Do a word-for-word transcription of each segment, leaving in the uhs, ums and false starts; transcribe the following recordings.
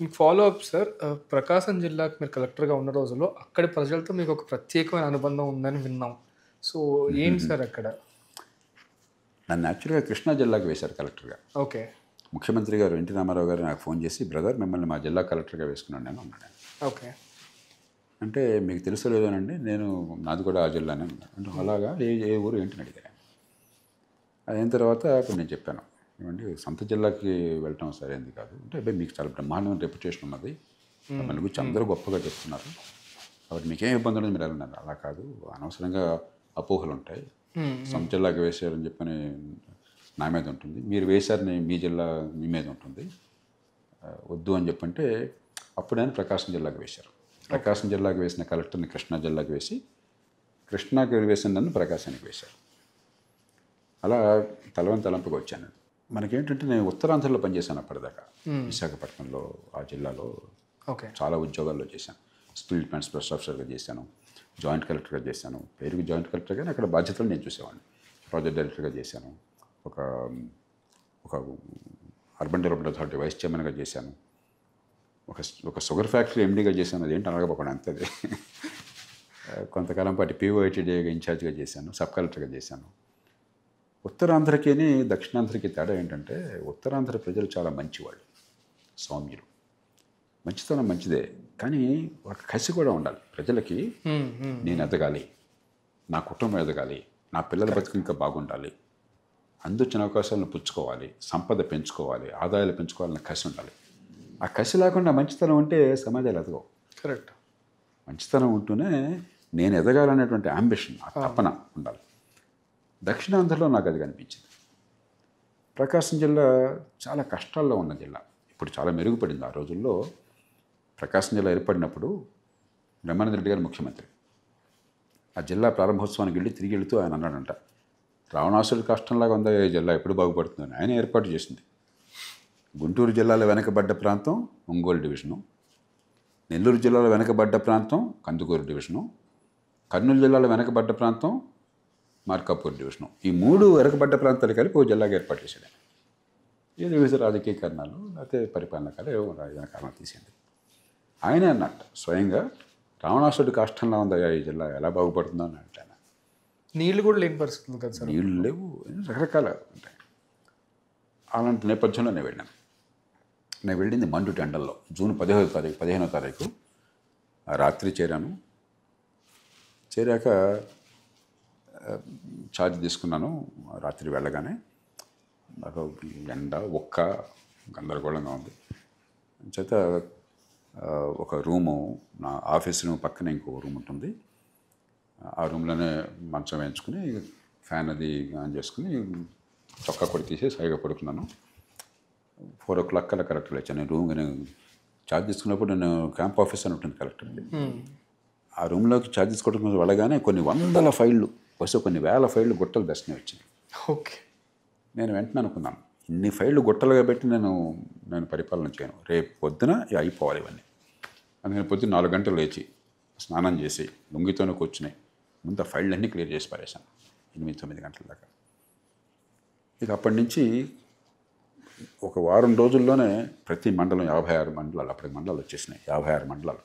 మీకు follow up sir. ఆహ్, ప్రకాశం జిల్లాకి మీరు కలెక్టర్‌గా ఉన్న రోజుల్లో అక్కడి ప్రజలతో మీకు ఒక ప్రత్యేకమైన అనుబంధం ఉందని విన్నాం. సో, ఏంటి సార్ అక్కడ? నన్ను యాక్చువల్గా కృష్ణా జిల్లాకి వేశారు కలెక్టర్గా. ఓకే. ముఖ్యమంత్రి గారు ఎన్టీ రామారావు గారు నాకు ఫోన్ చేసి, బ్రదర్ మిమ్మల్ని మా జిల్లా కలెక్టర్గా వేసుకున్నాను నేను అన్నాడు. ఓకే. అంటే మీకు తెలుసో లేదోనండి, నేను నాది కూడా ఆ జిల్లానే ఉన్నాను అంటే అలాగా ఏ ఏ ఊరు ఏంటని అడిగాను. అయిన తర్వాత అప్పుడు నేను చెప్పాను, ఏమండి సొంత జిల్లాకి వెళ్ళటం సరైనది కాదు అంటే, అబ్బాయి మీకు చాలా బ్రహ్మాండమైన రెప్యుటేషన్ ఉన్నది, మన గురించి అందరూ గొప్పగా చెప్తున్నారు, కాబట్టి మీకేం ఇబ్బంది ఉండదు, మీరు వెళ్ళన్నారు. అలా కాదు, అనవసరంగా అపోహలు ఉంటాయి, సొంత జిల్లాకి వేసారని చెప్పని నా మీద ఉంటుంది, మీరు వేశారని మీ జిల్లా మీ మీద ఉంటుంది, వద్దు అని చెప్పంటే అప్పుడు ఆయన ప్రకాశం జిల్లాకి వేశారు. ప్రకాశం జిల్లాకి వేసిన కలెక్టర్ని కృష్ణా జిల్లాకి వేసి, కృష్ణాకి వేసిన నన్ను ప్రకాశానికి వేశారు. అలా తలవని తలంపుగా వచ్చాను. మనకేంటంటే నేను ఉత్తరాంధ్రలో పనిచేశాను అప్పటిదాకా, విశాఖపట్నంలో ఆ జిల్లాలో ఓకే. చాలా ఉద్యోగాల్లో చేశాను. స్పీడ్ ప్లాంట్స్ ప్రెస్ ఆఫీసర్గా చేశాను, జాయింట్ కలెక్టర్గా చేశాను. పేరుకి జాయింట్ కలెక్టర్ కానీ అక్కడ బాధ్యతలు నేను చూసేవాడిని. ప్రాజెక్ట్ డైరెక్టర్గా చేశాను, ఒక ఒక అర్బన్ డెవలప్మెంట్ అథారిటీ వైస్ చైర్మన్గా చేశాను, ఒక ఒక షుగర్ ఫ్యాక్టరీ ఎండీగా చేశాను. అదేంటి అనగపోకుండా అంతది. కొంతకాలం పాటు పీఓఐటీడీగా ఇన్ఛార్జ్గా చేశాను, సబ్ కలెక్టర్గా చేశాను. ఉత్తరాంధ్రకి దక్షిణాంధ్రకి తేడా ఏంటంటే, ఉత్తరాంధ్ర ప్రజలు చాలా మంచివాళ్ళు, సౌమ్యులు. మంచితనం మంచిదే, కానీ ఒక కసి కూడా ఉండాలి ప్రజలకి. నేను ఎదగాలి, నా కుటుంబం ఎదగాలి, నా పిల్లల బతుకు ఇంకా బాగుండాలి, అందొచ్చిన అవకాశాలను పుచ్చుకోవాలి, సంపద పెంచుకోవాలి, ఆదాయాలు పెంచుకోవాలన్న కసి ఉండాలి. ఆ కసి లేకుండా మంచితనం ఉంటే సమాజాలు ఎదగవు. కరెక్ట్. మంచితనం ఉంటూనే నేను ఎదగాలనేటువంటి అంబిషన్, ఆ తపన ఉండాలి. దక్షిణాంధ్రలో నాకు అది కనిపించింది. ప్రకాశం జిల్లా చాలా కష్టాల్లో ఉన్న జిల్లా, ఇప్పుడు చాలా మెరుగుపడింది. ఆ రోజుల్లో ప్రకాశం జిల్లా ఏర్పడినప్పుడు బ్రహ్మానంద రెడ్డి గారు ముఖ్యమంత్రి. ఆ జిల్లా ప్రారంభోత్సవానికి వెళ్ళి తిరిగి వెళుతూ ఆయన అన్నాడంట, రావణాసుడి కష్టంలాగా ఉందా ఈ జిల్లా, ఎప్పుడు బాగుపడుతుందని. ఆయన ఏర్పాటు చేసింది. గుంటూరు జిల్లాలో వెనకబడ్డ ప్రాంతం ఒంగోలు డివిజను, నెల్లూరు జిల్లాలో వెనకబడ్డ ప్రాంతం కందుకూరు డివిజను, కర్నూలు జిల్లాలో వెనకబడ్డ ప్రాంతం మార్కాపూర్ డివిజను. ఈ మూడు వెనకబడ్డ ప్రాంతాలు కలిపి ఓ జిల్లాగా ఏర్పాటు చేశాడు. ఏదో వివిధ రాజకీయ కారణాలు లేకపోతే పరిపాలన కాలం ఏవో రాజకీయ కారణాలు తీసింది. ఆయనే అన్నట్టు స్వయంగా, రావణాసుడి కాష్టంలా ఉందా ఈ జిల్లా, ఎలా బాగుపడుతుందో అని అంటే. నీళ్ళు కూడా లేని పరిస్థితులు కదా సార్. నీళ్ళు లేవు, రకరకాల ఉంటాయి. అలాంటి నేపథ్యంలో నేను వెళ్ళాను. నేను వెళ్ళింది మండు టెండల్లో జూన్ పదిహేనో తారీఖు పదిహేనో తారీఖు రాత్రి చేరాను. చేరాక ఛార్జ్ తీసుకున్నాను. రాత్రి వెళ్ళగానే నాకు ఎండ ఒక్క గందరగోళంగా ఉంది. చేత ఒక రూము, నా ఆఫీస్ రూమ్ పక్కనే ఇంకో రూమ్ ఉంటుంది, ఆ రూమ్లోనే మంచం వేయించుకుని ఫ్యాన్ అది ఆన్ చేసుకుని చొక్కా కూడా తీసేసి హైగా పడుకున్నాను. ఫోర్ ఓ క్లాక్ కల్లా కలెక్టర్ వచ్చాను. నేను రూమ్ నేను ఛార్జ్ తీసుకున్నప్పుడు నేను క్యాంప్ ఆఫీస్ అని ఉంటుంది కలెక్టర్ది. ఆ రూమ్లోకి ఛార్జ్ తీసుకోవడం వెళ్ళగానే కొన్ని వందల ఫైళ్ళు వస్తే కొన్ని వేల ఫైళ్ళు గుట్టలు దర్శనం వచ్చినాయి. ఓకే. నేను వెంటనే అనుకున్నాను, ఇన్ని ఫైళ్ళు గుట్టలుగా పెట్టి నేను నేను పరిపాలన చేయను, రేపు పొద్దున అయిపోవాలి ఇవన్నీ. అందుకని పొద్దున్న నాలుగు గంటలు లేచి స్నానం చేసి లుంగితోనే కూర్చుని ముందు ఆ ఫైళ్ళు అన్నీ క్లియర్ చేసి పారేశాను ఎనిమిది తొమ్మిది గంటల దాకా. ఇక అప్పటి నుంచి ఒక వారం రోజుల్లోనే ప్రతి మండలం యాభై ఆరు మండలాలు, అప్పటికి మండలాలు వచ్చేసినాయి, యాభై ఆరు మండలాలు.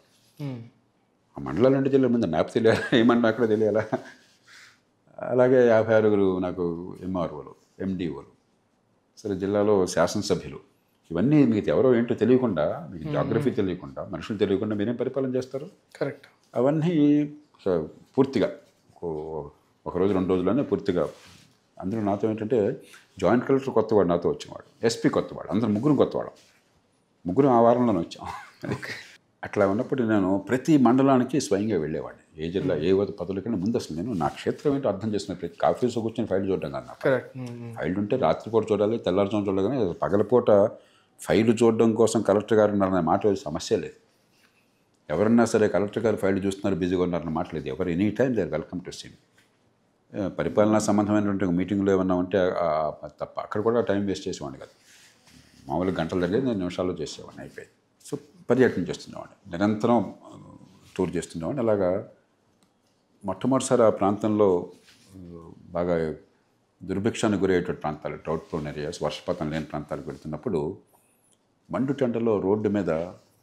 ఆ మండలాలు అంటే జిల్లా ముందు మ్యాప్ తెలియాలా, ఏ మండలం అక్కడ తెలియాలా. అలాగే యాభై ఆరుగురు నాకు ఎంఆర్ఓలు, ఎండిఓలు, సరే జిల్లాలో శాసనసభ్యులు, ఇవన్నీ మీకు ఎవరో ఏంటో తెలియకుండా, మీకు జాగ్రఫీ తెలియకుండా, మనుషులు తెలియకుండా మీరేం పరిపాలన చేస్తారు. కరెక్ట్. అవన్నీ పూర్తిగా ఒక రోజు రెండు రోజుల్లోనే పూర్తిగా. అందులో నాతో ఏంటంటే జాయింట్ కలెక్టర్ కొత్తవాడు నాతో వచ్చేవాడు, ఎస్పీ కొత్తవాడు, అందరూ ముగ్గురు కొత్తవాడు, ముగ్గురు ఆ వారంలోనే వచ్చాం. అట్లా ఉన్నప్పుడు నేను ప్రతి మండలానికి స్వయంగా వెళ్ళేవాడిని. ఏ జిల్లా ఏ పదవులకైనా ముందు అసలు నేను నా క్షేత్రం ఏంటో అర్థం చేసిన, ప్రతి ఆఫీస్లో కూర్చొని ఫైల్ చూడడం కాదు. ఫైల్ ఉంటే రాత్రిపూట చూడాలి, తెల్లారుజాము చూడాలి, కానీ పగలపూట ఫైల్ చూడడం కోసం కలెక్టర్ గారు ఉన్నారనే మాట సమస్య లేదు. ఎవరన్నా సరే కలెక్టర్ గారు ఫైల్ చూస్తున్నారు, బిజీగా ఉన్నారన్న మాట లేదు. ఎవరు any time they are welcome to see. పరిపాలనా సంబంధమైనటువంటి మీటింగ్లో ఏమన్నా ఉంటే తప్ప అక్కడ కూడా టైం వేస్ట్ చేసేవాడిని కాదు. మామూలుగా గంటలు జరిగేది నేను నిమిషాల్లో చేసేవాడిని, అయిపోయింది. సో పర్యటన చేస్తుండేవాడిని, నిరంతరం టూర్ చేస్తుండేవాడిని. అలాగా మొట్టమొదటిసారి ఆ ప్రాంతంలో బాగా దుర్భిక్షానికి గురయ్యేటువంటి ప్రాంతాలు, డ్రౌట్ ప్రోన్ ఏరియాస్, వర్షపాతం లేని ప్రాంతాలకు వెళ్తున్నప్పుడు మండు టెండలో రోడ్డు మీద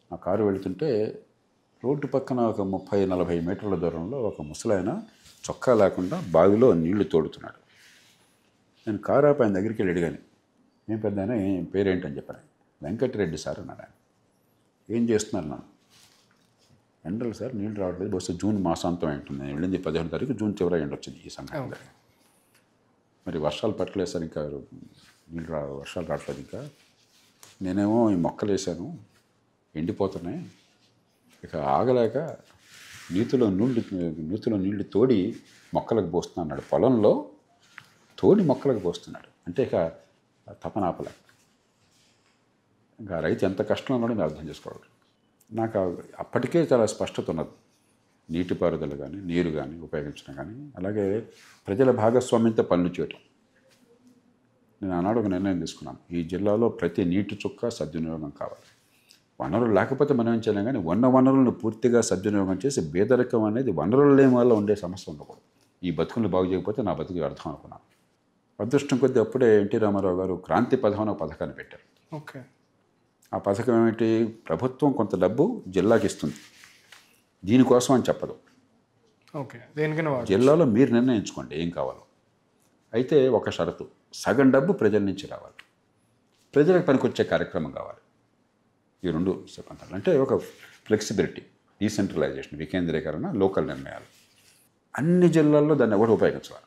ఆ కారు వెళుతుంటే రోడ్డు పక్కన ఒక ముప్పై నలభై మీటర్ల దూరంలో ఒక ముసలాయన చొక్కా లేకుండా బావిలో నీళ్లు తోడుతున్నాడు. నేను కారు ఆపి ఆయన దగ్గరికి వెళ్ళి అడిగాను, ఏం పెద్ద ఆయన ఏం పేరేంటని చెప్పాను. వెంకటరెడ్డి సార్ అన్నాడు ఆయన. ఏం చేస్తున్నారు నన్ను? ఎండలు సార్ నీళ్ళు రావట్లేదు, బహుశా జూన్ మాసాంతం ఉంటుంది. నేను వెళ్ళింది పదిహేను తారీఖు, జూన్ చివర ఎండ వచ్చింది ఈ సంఘటన. మరి వర్షాలు పట్టలేదు సార్, ఇంకా నీళ్ళు రా వర్షాలు రావట్లేదు. ఇంకా నేనేమో ఈ మొక్కలు వేసాను, ఎండిపోతున్నాయి, ఇక ఆగలేక నీతిలో నీళ్ళు నీతిలో నీళ్లు తోడి మొక్కలకు పోస్తున్నా అన్నాడు. పొలంలో తోడి మొక్కలకు పోస్తున్నాడు అంటే ఇక తపన ఆపలే. ఇంకా రైతు ఎంత కష్టం ఉన్నాడో మీరు అర్థం చేసుకోవాలి. నాకు అప్పటికే చాలా స్పష్టత ఉన్నది. నీటిపారుదల కానీ నీరు కానీ ఉపయోగించడం కానీ, అలాగే ప్రజల భాగస్వామ్యంతో పనులు చేయటం. నేను ఆనాడు ఒక నిర్ణయం తీసుకున్నాను, ఈ జిల్లాలో ప్రతి నీటి చుక్క సద్వినియోగం కావాలి. వనరులు లేకపోతే మనం ఏం చేయలేం, కానీ ఉన్న వనరులను పూర్తిగా సద్వినియోగం చేసి బేదరికం అనేది వనరులు లేని వల్ల ఉండే సమస్య ఉండకూడదు. ఈ బతుకులు బాగు చేయకపోతే నా బతుకు అర్థం అనుకున్నాను. అదృష్టం కొద్దీ అప్పుడే ఎన్టీ రామారావు గారు క్రాంతి పథకం అనే ఒక పథకాన్ని పెట్టారు. ఓకే. ఆ పథకం ఏమిటి? ప్రభుత్వం కొంత డబ్బు జిల్లాకి ఇస్తుంది, దీనికోసం అని చెప్పదు. ఓకే. దేనికైనా జిల్లాలో మీరు నిర్ణయించుకోండి ఏం కావాలో. అయితే ఒక షరతు, సగం డబ్బు ప్రజల నుంచి రావాలి, ప్రజలకు పనికొచ్చే కార్యక్రమం కావాలి. ఈ రెండు సిద్ధాంతాలు అంటే ఒక ఫ్లెక్సిబిలిటీ, డీసెంట్రలైజేషన్, వికేంద్రీకరణ, లోకల్ నిర్ణయాలు. అన్ని జిల్లాల్లో దాన్ని ఎవరు ఉపయోగించాలి.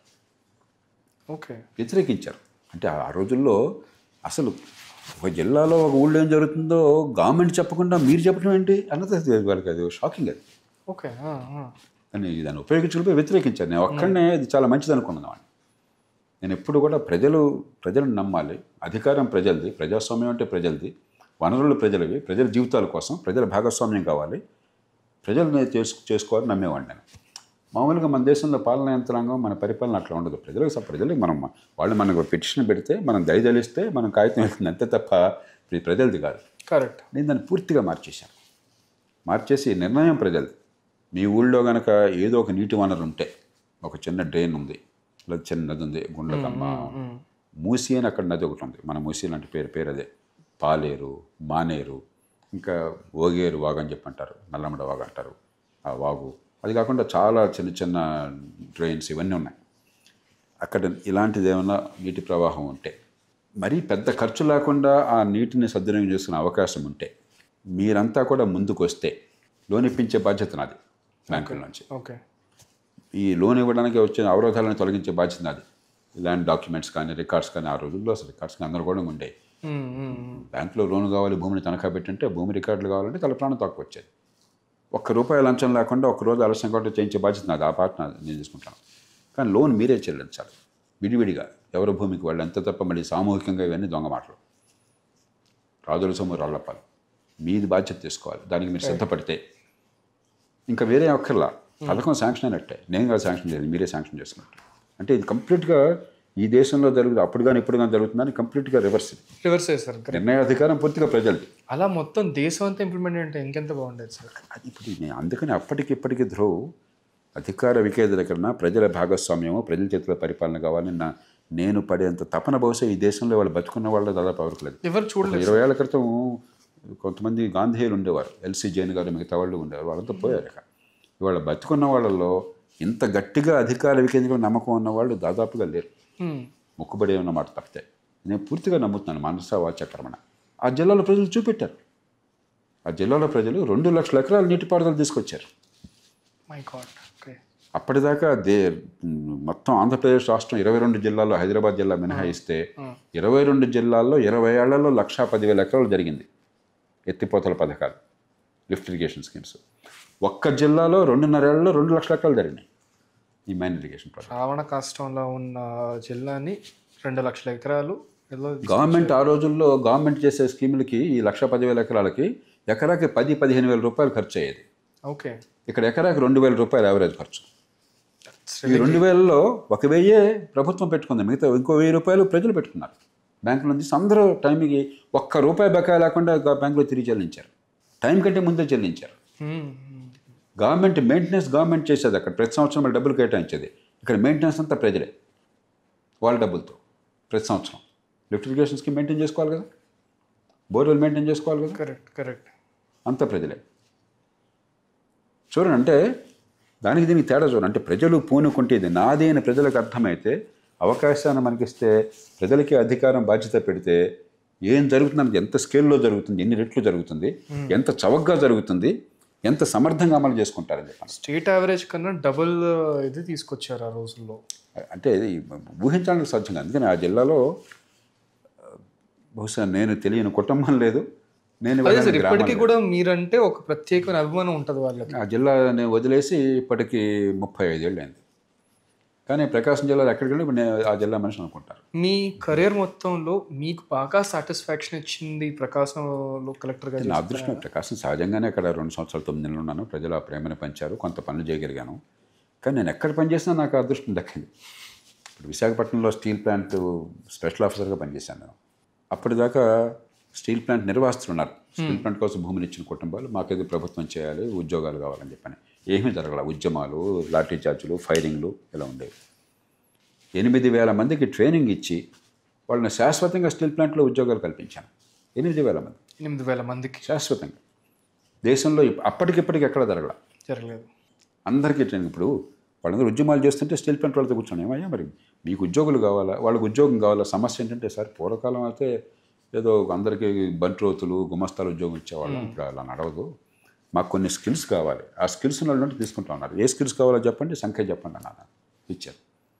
ఓకే. వ్యతిరేకించారు. అంటే ఆ రోజుల్లో అసలు ఒక జిల్లాలో ఒక ఊళ్ళో ఏం జరుగుతుందో గవర్నమెంట్ చెప్పకుండా మీరు చెప్పడం ఏంటి అన్నది వాళ్ళకి అది షాకింగ్. అది ఓకే. అని దాన్ని ఉపయోగించుకుని వ్యతిరేకించారు. నేను ఒక్కడనే ఇది చాలా మంచిది అనుకున్నాను. నేను ఎప్పుడు కూడా ప్రజలు ప్రజలను నమ్మాలి, అధికారం ప్రజలది, ప్రజాస్వామ్యం అంటే ప్రజలది, వనరులు ప్రజలవి, ప్రజల జీవితాల కోసం ప్రజల భాగస్వామ్యం కావాలి, ప్రజలు చేసు చేసుకోవాలని నమ్మేవాడిని నేను. మామూలుగా మన దేశంలో పాలనా యంత్రాంగం, మన పరిపాలన అట్లా ఉండదు. ప్రజలకు ప్రజలకు మనం వాళ్ళు మనకు పిటిషన్ పెడితే మనం దయదలిస్తే మనం కాగితం వెళ్తుంది అంతే తప్ప ఇది ప్రజలది కాదు. కరెక్ట్. నేను దాన్ని పూర్తిగా మార్చేశాను. మార్చేసి నిర్ణయం ప్రజలది. మీ ఊళ్ళో కనుక ఏదో ఒక నీటి వనరు ఉంటే, ఒక చిన్న డ్రైన్ ఉంది, లేదా చిన్న నది ఉంది, గుండ్లకమ్మ, మూసి అని అక్కడ నది ఒకటి ఉంది, మన మూసి లాంటి పేరు పేరు అదే, పాలేరు, మానేరు, ఇంకా ఓగేరు వాగు అని చెప్పి అంటారు, నల్లమడ వాగు అంటారు ఆ వాగు. అది కాకుండా చాలా చిన్న చిన్న డ్రైన్స్ ఇవన్నీ ఉన్నాయి. అక్కడ ఇలాంటిది ఏమైనా నీటి ప్రవాహం ఉంటే, మరీ పెద్ద ఖర్చు లేకుండా ఆ నీటిని సద్వినియోగం చేసుకునే అవకాశం ఉంటే, మీరంతా కూడా ముందుకు వస్తే లోన్ ఇప్పించే బాధ్యత నాది బ్యాంకుల నుంచి. ఓకే. ఈ లోన్ ఇవ్వడానికి వచ్చిన అవరోధాలను తొలగించే బాధ్యత నాది. ల్యాండ్ డాక్యుమెంట్స్ కానీ రికార్డ్స్ కానీ, ఆ రోజుల్లో అసలు రికార్డ్స్ కానీ అందరూ కూడా ఉండేవి. బ్యాంకులో లోన్ కావాలి, భూమిని తనఖా పెట్టింటే భూమి రికార్డులు కావాలంటే తల ప్రాణం తక్కువ వచ్చేది. ఒక్క రూపాయి లంచం లేకుండా ఒక్కరోజు ఆలస్యం కూడా చేయించే బాధ్యత నాది. ఆ పార్ట్ నాది, నేను తీసుకుంటాను. కానీ లోన్ మీరే చెల్లించాలి విడివిడిగా, ఎవరి భూమికి వాళ్ళు ఎంత తప్ప. మళ్ళీ సామూహికంగా ఇవన్నీ దొంగ మాటలు, రాజుల సొమ్ము రాళ్ళప్పాలి. మీది బాధ్యత తీసుకోవాలి. దానికి మీరు సిద్ధపడితే ఇంకా వేరే ఒక్కర్లా పథకం శాంక్షన్ అయినట్టే. నేను కాదు శాంక్షన్ చేయాలి, మీరే శాంక్షన్ చేస్తున్నట్టు. అంటే ఇది కంప్లీట్గా ఈ దేశంలో జరుగుతుంది, అప్పుడు కానీ ఇప్పుడు కానీ జరుగుతుందని కంప్లీట్గా రివర్స్. రివర్స్ చేస్తారు. నిర్ణయాధికారం పూర్తిగా ప్రజలది. అలా మొత్తం దేశం అంతా ఇంప్లిమెంట్ అంటే ఇంకెంత బాగుండేది సార్. అది ఇప్పుడు నేను అందుకని అప్పటికి ఇప్పటికీ ధ్రువ అధికార వికేంద్రీకరణ, ప్రజల భాగస్వామ్యము, ప్రజల చేతిలో పరిపాలన కావాలని నా నేను పడేంత తపన బహుశా ఈ దేశంలో వాళ్ళు బతుకున్న వాళ్ళు దాదాపు ఎవరికి లేదు. ఎవరు చూడలేదు. ఇరవై ఏళ్ల క్రితం కొంతమంది గాంధీయులు ఉండేవారు, ఎల్సీ జైన్ గారు, మిగతా వాళ్ళు ఉండేవారు, వాళ్ళంతా పోయారు. ఇవాళ బతుకున్న వాళ్ళల్లో ఇంత గట్టిగా అధికార వికేంద్రీకరణ నమ్మకం ఉన్న వాళ్ళు దాదాపుగా లేరు. మొక్కుబడి ఉన్న మాట తప్పితే. నేను పూర్తిగా నమ్ముతున్నాను మనసా వాచ కర్మణ. ఆ జిల్లాలో ప్రజలు చూపెట్టారు. ఆ జిల్లాలో ప్రజలు రెండు లక్షల ఎకరాల నీటిపారుదల తీసుకొచ్చారు. My God. ఓకే. అప్పటిదాకా దే మొత్తం ఆంధ్రప్రదేశ్ రాష్ట్రం ఇరవై రెండు జిల్లాల్లో హైదరాబాద్ జిల్లా మినహాయిస్తే ఇరవై రెండు జిల్లాల్లో ఇరవై ఏళ్లలో లక్షా పదివేల ఎకరాలు జరిగింది ఎత్తిపోతల పథకాలు, లిఫ్ట్ ఇరిగేషన్ స్కీమ్స్. ఒక్క జిల్లాలో రెండున్నర ఏళ్లలో రెండు లక్షల ఎకరాలు జరిగినాయి ఈ మైన్ ఇరిగేషన్ ప్రాజెక్ట్. రావణ కష్టంలో ఉన్న జిల్లాని రెండు లక్షల ఎకరాలు గవర్నమెంట్ ఆ రోజుల్లో గవర్నమెంట్ చేసే స్కీములకి ఈ లక్ష పదివేల ఎకరాలకి ఎకరాకి పది పదిహేను వేల రూపాయలు ఖర్చు అయ్యేది. ఓకే. ఇక్కడ ఎకరాకి రెండు వేల రూపాయలు యావరేజ్ ఖర్చు. ఈ రెండు వేలలో ఒక వెయ్యే ప్రభుత్వం పెట్టుకుంది, మిగతా ఇంకో వెయ్యి రూపాయలు ప్రజలు పెట్టుకున్నారు. బ్యాంకుల నుంచి అందరూ టైంకి ఒక్క రూపాయి బకాయి లేకుండా బ్యాంకులో తిరిగి చెల్లించారు. టైం కంటే ముందే చెల్లించారు. గవర్నమెంట్ మెయింటెనెన్స్ గవర్నమెంట్ చేసేది, అక్కడ ప్రతి సంవత్సరం వాళ్ళు డబ్బులు కేటాయించేది. ఇక్కడ మెయింటెనెన్స్ అంతా ప్రజలే, వాళ్ళ డబ్బులతో ప్రతి సంవత్సరం. లిఫ్ట్ ఇరిగేషన్ స్కీమ్ మెయింటైన్ చేసుకోవాలి కదా, బోర్వెల్ మెయింటైన్ చేసుకోవాలి కదా. కరెక్ట్ కరెక్ట్ అంత ప్రజలే. చూడండి, అంటే దానికి దీనికి తేడా చూడండి. అంటే ప్రజలు పూనుకుంటే ఇది నాది అని ప్రజలకు అర్థమైతే, అవకాశాన్ని మనకిస్తే, ప్రజలకి అధికారం బాధ్యత పెడితే ఏం జరుగుతుంది, ఎంత స్కేల్లో జరుగుతుంది, ఎన్ని రెట్లు జరుగుతుంది, ఎంత చవకగా జరుగుతుంది, ఎంత సమర్థంగా అమలు చేసుకుంటారని చెప్పాను. స్టేట్ యావరేజ్ కన్నా డబుల్ ఇది తీసుకొచ్చారు ఆ రోజుల్లో. అంటే ఇది ఊహించడానికి సాధ్యంగా. అందుకని ఆ జిల్లాలో బహుశా నేను తెలియని కుటుంబం లేదు. నేను ఇప్పటికీ కూడా మీరంటే ఒక ప్రత్యేకమైన అభిమానం ఉంటుంది వాళ్ళకి. ఆ జిల్లాని వదిలేసి ఇప్పటికీ ముప్పై ఐదేళ్ళు అయింది. కానీ ప్రకాశం జిల్లాలో ఎక్కడికి వెళ్ళి నేను ఆ జిల్లా మనిషి అనుకుంటారు. మీ కెరీర్ మొత్తంలో మీకు బాగా సాటిస్ఫాక్షన్ ఇచ్చింది ప్రకాశంలో కలెక్టర్గా? నా అదృష్టం. ప్రకాశం సహజంగానే అక్కడ రెండు సంవత్సరాలు తొమ్మిది నెలలు ఉన్నాను. ప్రజలు ఆ ప్రేమను పంచారు, కొంత పనులు చేయగలిగాను. కానీ నేను ఎక్కడ పనిచేసినా నాకు అదృష్టం దక్కింది. ఇప్పుడు విశాఖపట్నంలో స్టీల్ ప్లాంట్ స్పెషల్ ఆఫీసర్గా పనిచేశాను నేను. అప్పటిదాకా స్టీల్ ప్లాంట్ నిర్వాసితులు ఉన్నారు. స్టీల్ ప్లాంట్ కోసం భూమిని ఇచ్చిన కుటుంబాలు మాకేదో ప్రభుత్వం చేయాలి, ఉద్యోగాలు కావాలని చెప్పని ఏమీ జరగల. ఉద్యమాలు, లాఠీ చార్జులు, ఫైరింగ్లు ఇలా ఉండేవి. ఎనిమిది వేల మందికి ట్రైనింగ్ ఇచ్చి వాళ్ళని శాశ్వతంగా స్టీల్ ప్లాంట్లో ఉద్యోగాలు కల్పించాను. ఎనిమిది వేల మంది ఎనిమిది వేల మందికి శాశ్వతంగా. దేశంలో అప్పటికిప్పటికి ఎక్కడ జరగల, జరగలేదు. అందరికీ ట్రైనింగ్. ఇప్పుడు వాళ్ళందరూ ఉద్యమాలు చేస్తుంటే స్టీల్ ప్లాంట్ వాళ్ళతో కూర్చొని, ఏమయ్యా మరి మీకు ఉద్యోగులు కావాలా, వాళ్ళకి ఉద్యోగం కావాలా. సమస్య ఏంటంటే సార్, పూర్వకాలం అయితే ఏదో అందరికీ బంట్రోతులు, గుమస్తాలు ఉద్యోగం ఇచ్చేవాళ్ళం. ఇప్పుడు అలా నడవదు, మాకు కొన్ని స్కిల్స్ కావాలి. ఆ స్కిల్స్ వాళ్ళంటే తీసుకుంటా ఉన్నారు. ఏ స్కిల్స్ కావాలో చెప్పండి, సంఖ్య చెప్పండి అన్న ఇచ్చారు.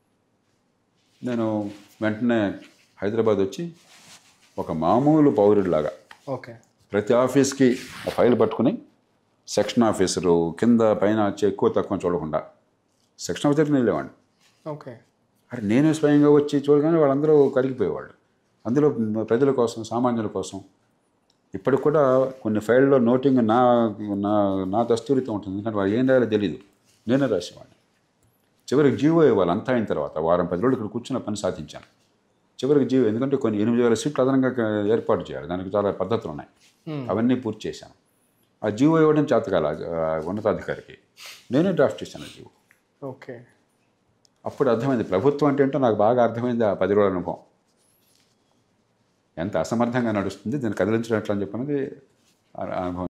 నేను వెంటనే హైదరాబాద్ వచ్చి ఒక మామూలు పౌరుడిలాగా ఓకే ప్రతి ఆఫీస్కి ఆ ఫైల్ పట్టుకుని సెక్షన్ ఆఫీసరు కింద పైన వచ్చి ఎక్కువ తక్కువ చూడకుండా సెక్షన్ ఆఫీసర్ని వెళ్ళేవాడిని. ఓకే అరే నేను స్వయంగా వచ్చి చూడగానే వాళ్ళందరూ కరిగిపోయేవాళ్ళు. అందులో ప్రజల కోసం, సామాన్యుల కోసం. ఇప్పటికి కూడా కొన్ని ఫైల్లో నోటింగ్ నా నా నా దస్తూరితో ఉంటుంది. ఎందుకంటే వాళ్ళు ఏం రాయాలో తెలీదు, నేనే రాసేవాడిని. చివరికి జీవో ఇవ్వాలి. అంతా అయిన తర్వాత వారం పది రోజులు ఇక్కడ కూర్చున్న పని సాధించాను. చివరికి జీవో, ఎందుకంటే కొన్ని ఎనిమిది వేల సీట్లు అదనంగా ఏర్పాటు చేయాలి, దానికి చాలా పద్ధతులు ఉన్నాయి. అవన్నీ పూర్తి చేశాను. ఆ జీవో ఇవ్వడం చేతకాల ఉన్నతాధికారికి, నేనే డ్రాఫ్ట్ చేశాను ఆ జీవో. ఓకే అప్పుడు అర్థమైంది ప్రభుత్వం అంటే ఏంటో. నాకు బాగా అర్థమైంది ఆ పది రోజుల అనుభవం. ఎంత అసమర్థంగా నడుస్తుంది, దీన్ని కదిలించినట్లు అని చెప్పినది అనుభవం.